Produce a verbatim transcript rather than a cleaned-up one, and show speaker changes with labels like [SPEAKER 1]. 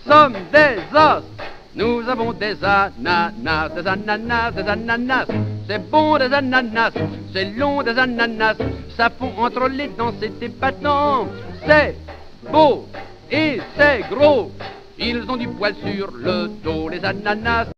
[SPEAKER 1] sommes des os. Nous avons des ananas, des ananas, des ananas. C'est bon des ananas, c'est long des ananas. Ça fond entre les dents, c'est épatant. C'est beau et c'est gros. Ils ont du poil sur le dos, les ananas.